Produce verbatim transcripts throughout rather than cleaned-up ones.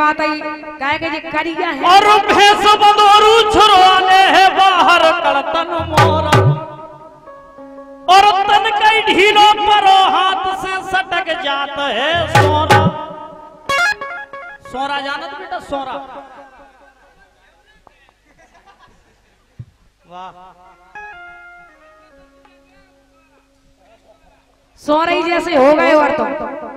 बात आई कहे के जी करिया है और भैंस बदोरू छुरवाले है बाहर कड़तन मोरा और तन कई ढीलों पर हाथ से सटक जात है सोरा। सोरा जानत बेटा सोरा? वाह सोरे जैसे हो गए और तुम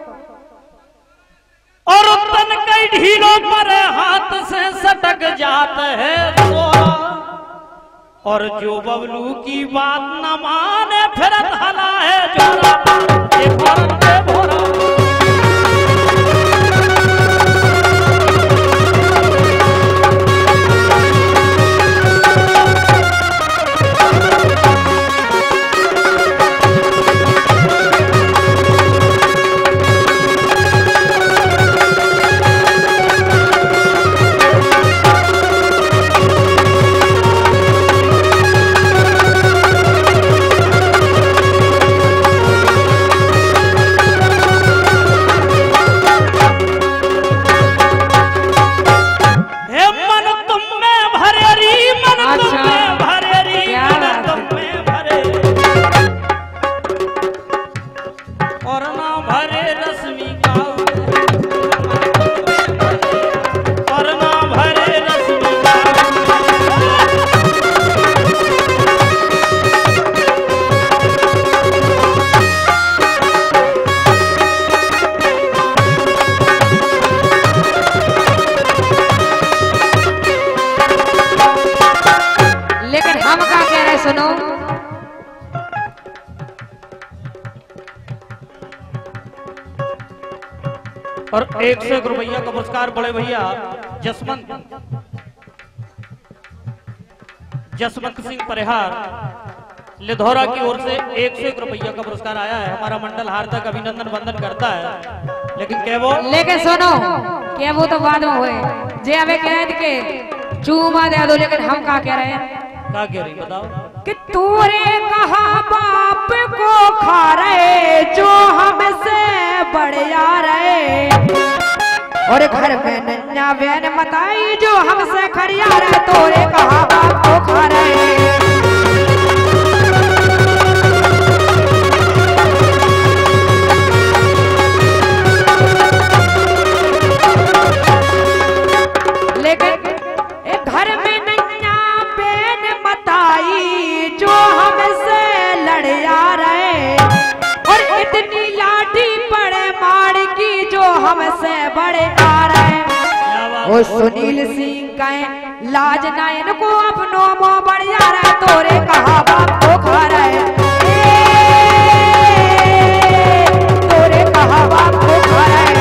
और तन कई ढीलों पर हाथ से सटक जात है सोरा और जो बबलू की बात न माने फिर हला है जोरा। ये भरत के भोरा और एक सौ एक रुपया का पुरस्कार बड़े भैया जसवंत जसवंत सिंह परिहार लिधौरा की ओर से एक सौ एक रुपया का पुरस्कार आया है। हमारा मंडल हार्दिक अभिनंदन वंदन करता है। लेकिन क्या वो लेकिन सुनो क्या वो तो बाद में हुए जे हमें कह के चूमा दे दो, लेकिन हम क्या कह रहे हैं? क्या कह रही बताओ? कि तूने कहा बाप को खा रहे जो हमसे बड़े आ रहे और घर में नन्या बहन मताई जो हमसे खड़िया रहे। तोरे कहा बाप को खा रहे लेकिन घर में नन्या बहन मताई जो हमसे लड़े आ रहे और इतनी लाठी पड़े मार की जो हमसे बड़े आ रहे। वो सुनील सिंह कहे लाज ना इनको अपनों मोह बढ़िया रहे। तोरे कहा बाप को खा रहे तोरे कहा बाप को खा रहे।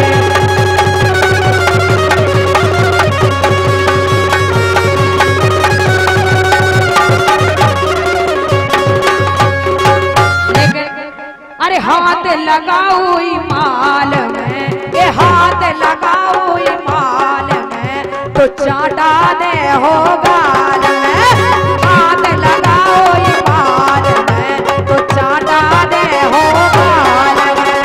अरे हाथ लगाओ माल में ये हाथ लगाओ माल में तो चाटा दे हो गाल में। हाथ लगाओ माल में तो चाटा दे हो गाल में।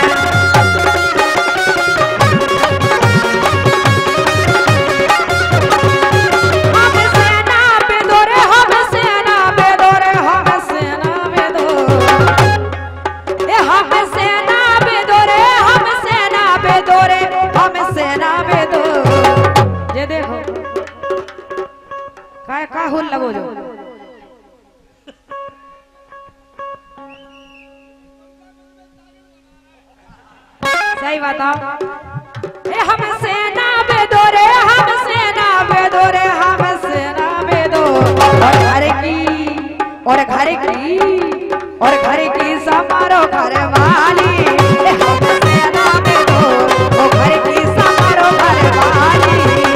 हम सेना बेदोरे हम सेना बेदोरे हम सेना बेदोरे हम सेना बेदोरे हम सेना बेदोरे हम सेना बेदो। ये देखो काय का हुल लगो जो सही बताओ। ए हम सेना बेदोरे हम सेना बेदोरे हम सेना बेदो और घर की और घर की और घर की समारो घर वाली हम सेना में दो वो घर की समारो घर वाली।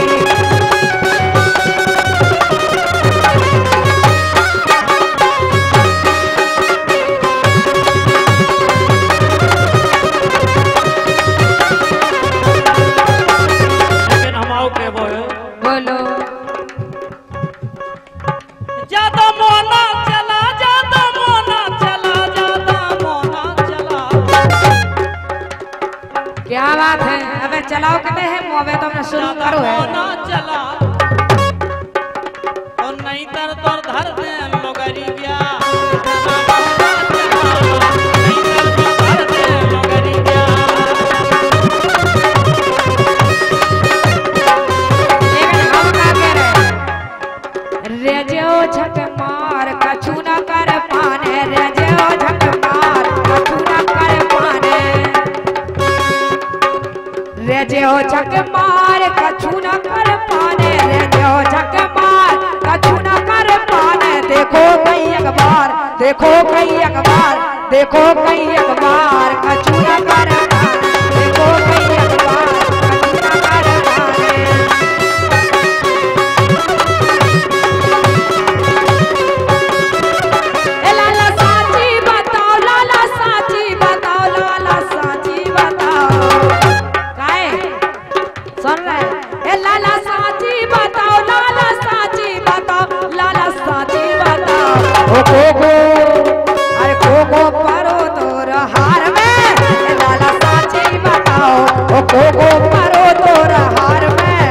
लेकिन हम आओ के बोलो बोलो ज्यादा मोना चला ज्यादा मोना चला ज्यादा मोना मोबे तो मैं शुरू करो है ना चला और नहीं तर तो धर दे लोगरी गया रेजो झक मार कछु न कर पाने रेजो झक मार कछु न कर पाने रेजो झक मार कछु न कर पाने रेजो झक मार कछु न कर पाने देखो कहीं अखबार देखो कहीं अखबार देखो कहीं अखबार कछु न कर पाने देखो कहीं अखबार कछु न कर पाने खोखो अरे खोखो परो तोर हार में लाला साची बताओ ओ खोखो परो तोर हार में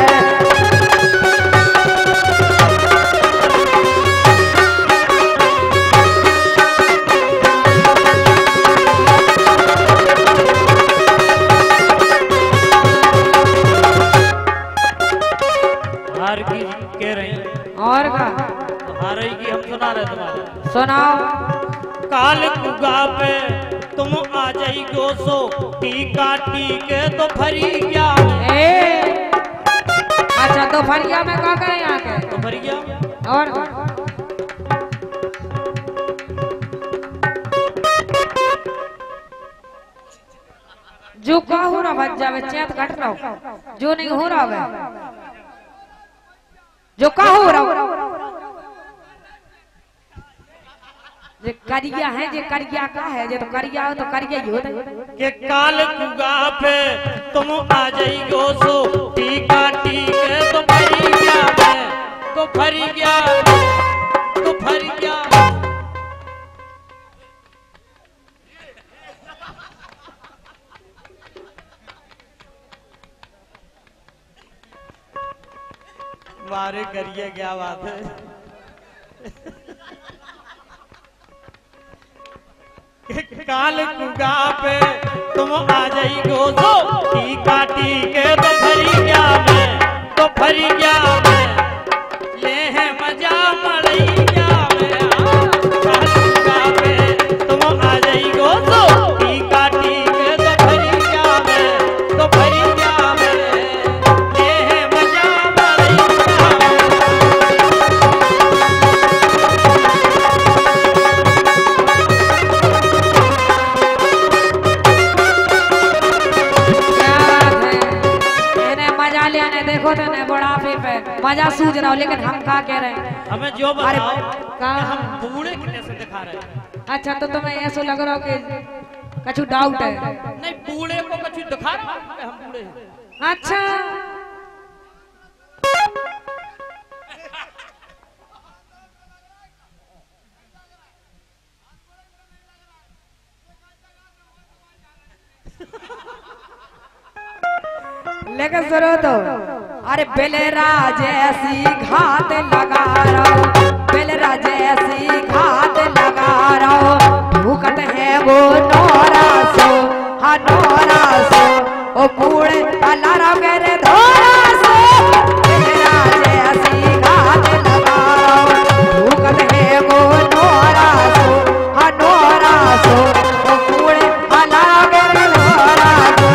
हार की कह रही और का हार की हम सुना रहे तुम्हारे सुनाओ काल कुगा पे तुम आ जाई गोसो टीका टीके तो फरी गया ए अच्छा तो फरिया में का करे यहाँ के तो फरी गया और जो का हो रहा बच जावे चेत कट रहा जो नहीं हो रहा है जो का हो रहा जे करिया है जे करिया का है जे तो करिया हो तो करिया ही होता के काल कुगा पे तुम आ जाई गोसो टीका टीके तो फरी गया मैं तो फरी गया तो फरी गया मारे करिए क्या बात है काल कुगा पे तुम आ जाई गोसो टीका टीके तो फरी गया मैं तो फरी गया मैं ले है मजा मड़ई गया मैं काल कुगा पे तुम आ जाई गोसो टीका टीके तो फरी गया मैं तो फरी गया मैं ले है मजा मड़ई गया देखो तो ने बुढ़ापे पे मजा सूझ रहा हो लेकिन हम क्या कह रहे हैं हमें जो बताओ का हम बूढ़े कितने से दिखा रहे हैं अच्छा तो तुम्हें ऐसा लग रहा हो कि कुछ डाउट है नहीं बूढ़े को कुछ दिखा रहे हैं हम बूढ़े हैं अच्छा लेकिन सुनो तो अरे बेलरा जैसी घात लगा रहो बेलरा जैसी घात लगा रहो भूकत है वो नोरा सो हाँ नोरा सो ओ बूढ़े अलारा मेरे धोरा सो बेलरा जैसी घात लगा रहो भूकत है वो नोरा सो हाँ नोरा सो ओ बूढ़े अलारा मेरे धोरा सो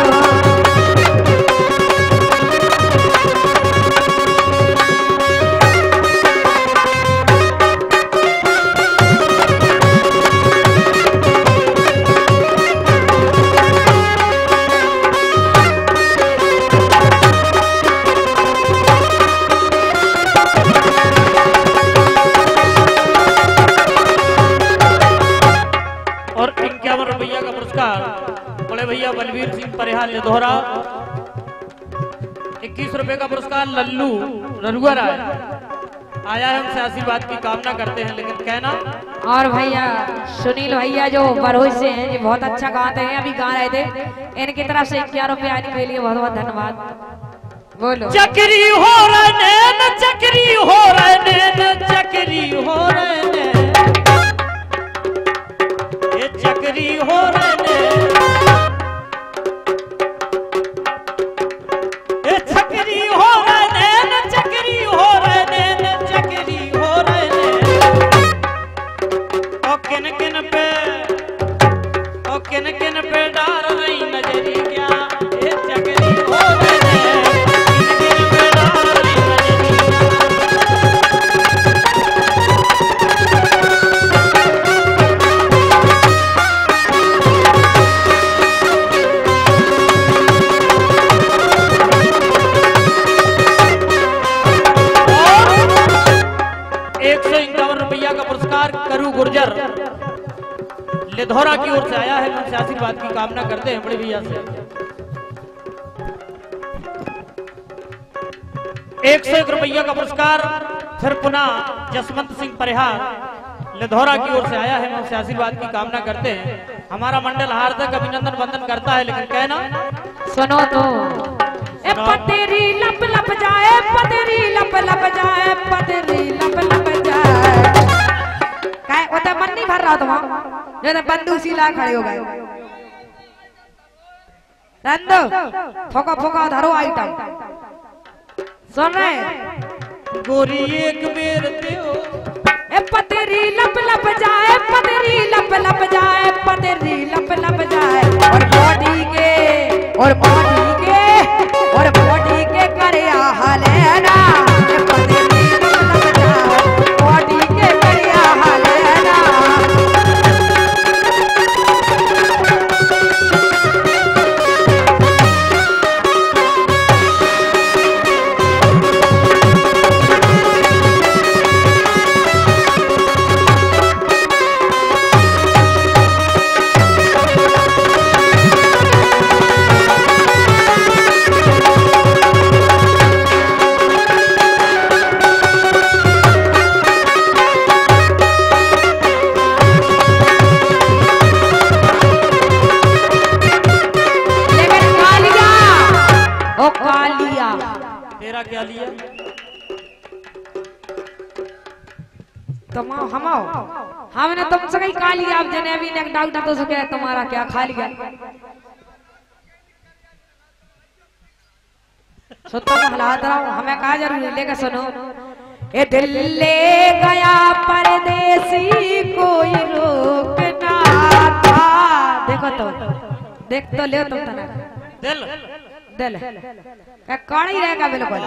बड़े भैया बलवीर सिंह परिहार लिधोरा इक्कीस रुपए का पुरस्कार लल्लू नरुआ राय आया हमसे आशीर्वाद की कामना करते हैं लेकिन कहना और भैया सुनील भैया जो बरहोई से हैं ये बहुत अच्छा गाते हैं अभी गा रहे थे इनकी तरफ से इक्यावन रुपए आने के लिए बहुत बहुत धन्यवाद। बोलो। चक्री हो रहे नैन, चक्री हो रहे नैन, चक्री हो रहे नैन, ये चक्री हो रहे नैन, ये चक्री हो रहे नैन, चक्री हो रहे नैन, चक्री हो रहे नैन। और किन किन पे, और किन किन पे डाल रही नजरिया, ये चक्री हो रहे नैन, किन किन पे डाल रही नजरिया। एक सौ इक्यावन रुपया का पुरस्कार करू गुर्जर लिधौरा की ओर से आया है। उनसे आशीर्वाद की कामना करते हैं बड़े भैया से। एक सौ एक रुपया का पुरस्कार फिर पुनः जसवंत सिंह परिहार लिधौरा की ओर से आया है। उनसे आशीर्वाद की कामना करते हैं। हमारा मंडल हार्दिक अभिनंदन वंदन करता है, लेकिन कहना सुनो तो ए पतेरी लप लप जाए, पतेरी लप लप जाए, पतेरी लप लप जाए। काय ओता मन नहीं भर रहा तुम्हारा, जो तो बंदूक सिला खड़े हो गए। रंदो फोका फोका धरो आइटम सुन रहे। गोरी एक बेर दियो, ए पतेरी लप लप जाए, पतेरी लप लप जाए, पतेरी लप लप जाए। और बॉडी के और बॉडी के और बॉडी के करे हाल है ना, ए पतेरी लप लप जाए, बॉडी के करे हाल है ना। तेरा क्या लिया? तुम हमाओ हमने तुमसे कहीं खा लिया। अब जने अभी ने डॉक्टर तो सके तुम्हारा क्या खा लिया। सुतो को हलात रहा हमें कहा जरूर लेकर सुनो। ए दिल ले गया परदेसी कोई रोकना था। देखो तो देख तो ले तुम तना दिल दिल क्या कौन ही रहेगा बिल्कुल।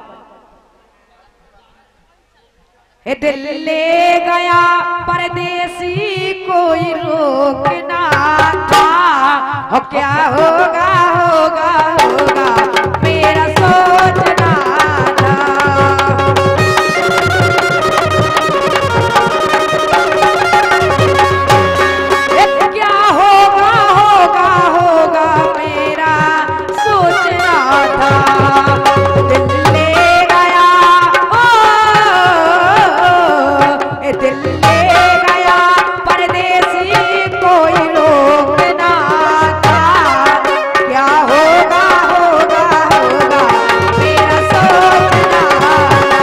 ए दिल ले गया परदेसी कोई रोकना था। और क्या होगा होगा होगा मेरा सोचना था। ए क्या होगा होगा होगा मेरा सोचना था। दिल ले गया ओ, ए दिल ले गया परदेसी कोई रोकना था। क्या होगा होगा होगा मेरा सोचना था।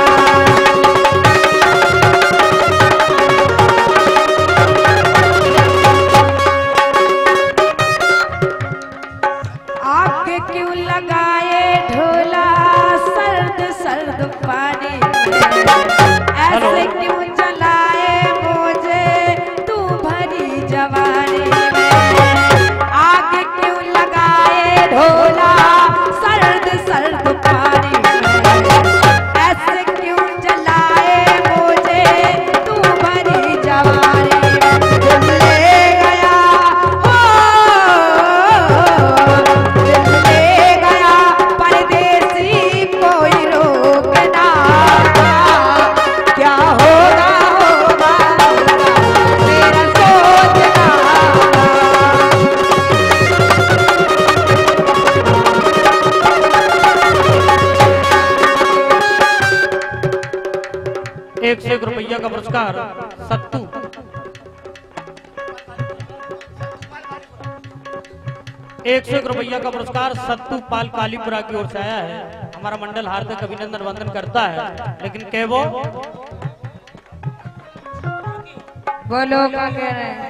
आग क्यों लगाए ढोला सर्द सर्द पानी में। ऐसे क्यों जलाए मुझे तू भरी जवानी में। आग क्यों लगाए ढोला सर्द सर्द पानी में। ऐसे क्यों जलाए मुझे तू भरी जवानी में। दिल ले गया हो दिल ले गया परदेसी कोई रोकना था। क्या होगा होगा होगा मेरा सोचना था। एक सौ एक रुपया का पुरस्कार सत्तू एक सौ एक रुपया का पुरस्कार सत्तू पाल कालीपुरा की ओर से आया है। हमारा मंडल हार्दिक अभिनंदन वंदन करता है, लेकिन केवो बोलो क्या कह रहे हैं।